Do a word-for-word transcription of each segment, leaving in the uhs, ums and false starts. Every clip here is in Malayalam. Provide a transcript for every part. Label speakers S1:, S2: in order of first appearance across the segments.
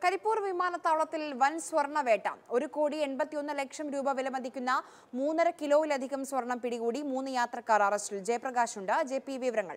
S1: കരിപ്പൂർ വിമാനത്താവളത്തിൽ വൻ സ്വർണ്ണവേട്ട. ഒരു കോടി എൺപത്തിയൊന്ന് ലക്ഷം രൂപ വിലമതിക്കുന്ന മൂന്നര കിലോയിലധികം സ്വർണം പിടികൂടി. മൂന്ന് യാത്രക്കാർ അറസ്റ്റിൽ. ജയപ്രകാശ് ഉണ്ട്. ജെ പി വിവരങ്ങൾ.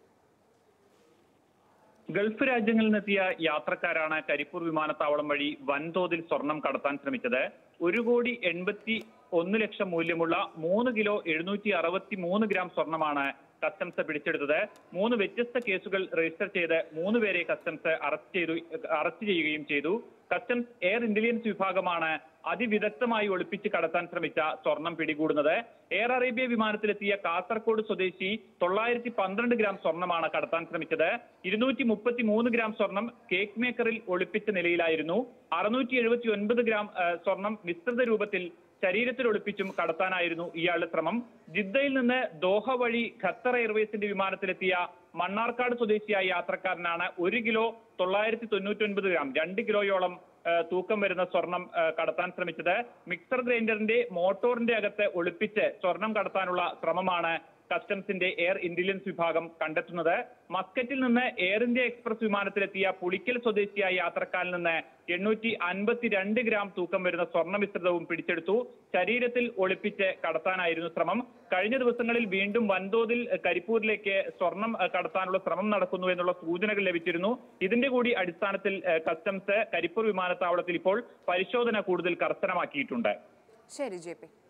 S2: ഗൾഫ് രാജ്യങ്ങളിൽ നിന്നെത്തിയ യാത്രക്കാരാണ് കരിപ്പൂർ വിമാനത്താവളം വഴി വൻതോതിൽ സ്വർണം കടത്താൻ ശ്രമിച്ചത്. ഒരു കോടി എൺപത്തി ഒന്ന് ലക്ഷം മൂല്യമുള്ള മൂന്ന് കിലോ എഴുന്നൂറ്റി അറുപത്തി മൂന്ന് ഗ്രാം സ്വർണമാണ് കസ്റ്റംസ് പിടിച്ചെടുത്തത്. മൂന്ന് വ്യത്യസ്ത കേസുകൾ രജിസ്റ്റർ ചെയ്ത് മൂന്ന് പേരെ കസ്റ്റംസ് അറസ്റ്റ് ചെയ്തു അറസ്റ്റ് ചെയ്യുകയും ചെയ്തു. കസ്റ്റംസ് എയർ ഇന്റലിജൻസ് വിഭാഗമാണ് അതിവിദഗ്ധമായി ഒളിപ്പിച്ച് കടത്താൻ ശ്രമിച്ച സ്വർണം പിടികൂടുന്നത്. എയർ അറേബ്യ വിമാനത്തിലെത്തിയ കാസർഗോഡ് സ്വദേശി തൊള്ളായിരത്തി പന്ത്രണ്ട് ഗ്രാം സ്വർണമാണ് കടത്താൻ ശ്രമിച്ചത്. ഇരുന്നൂറ്റി മുപ്പത്തി മൂന്ന് ഗ്രാം സ്വർണം കേക്ക് മേക്കറിൽ ഒളിപ്പിച്ച നിലയിലായിരുന്നു. അറുന്നൂറ്റി എഴുപത്തി ഒൻപത് ഗ്രാം സ്വർണം മിശ്രിത രൂപത്തിൽ ശരീരത്തിൽ ഒളിപ്പിച്ചും കടത്താനായിരുന്നു ഇയാളുടെ ശ്രമം. ജിദ്ദയിൽ നിന്ന് ദോഹ വഴി ഖത്തർ എയർവേസിന്റെ വിമാനത്തിലെത്തിയ മണ്ണാർക്കാട് സ്വദേശിയായ യാത്രക്കാരനാണ് ഒരു കിലോ തൊള്ളായിരത്തി തൊണ്ണൂറ്റി ഒൻപത് ഗ്രാം രണ്ട് കിലോയോളം തൂക്കം വരുന്ന സ്വർണം കടത്താൻ ശ്രമിച്ചത്. മിക്സർ ഗ്രൈൻഡറിന്റെ മോട്ടോറിന്റെ അകത്ത് ഒളിപ്പിച്ച് സ്വർണം കടത്താനുള്ള ശ്രമമാണ് കസ്റ്റംസിന്റെ എയർ ഇന്റലിജൻസ് വിഭാഗം കണ്ടെത്തുന്നത്. മസ്കറ്റിൽ നിന്ന് എയർ ഇന്ത്യ എക്സ്പ്രസ് വിമാനത്തിലെത്തിയ പുളിക്കൽ സ്വദേശിയായ യാത്രക്കാരിൽ നിന്ന് എണ്ണൂറ്റി അൻപത്തി രണ്ട് ഗ്രാം തൂക്കം വരുന്ന സ്വർണ്ണ മിശ്രിതവും പിടിച്ചെടുത്തു. ശരീരത്തിൽ ഒളിപ്പിച്ച് കടത്താനായിരുന്നു ശ്രമം. കഴിഞ്ഞ ദിവസങ്ങളിൽ വീണ്ടും വൻതോതിൽ കരിപ്പൂരിലേക്ക് സ്വർണം കടത്താനുള്ള ശ്രമം നടക്കുന്നു എന്നുള്ള സൂചനകൾ ലഭിച്ചിരുന്നു. ഇതിന്റെ കൂടി അടിസ്ഥാനത്തിൽ കസ്റ്റംസ് കരിപ്പൂർ വിമാനത്താവളത്തിൽ ഇപ്പോൾ പരിശോധന കൂടുതൽ കർശനമാക്കിയിട്ടുണ്ട്.
S1: ശരി ജെ പി.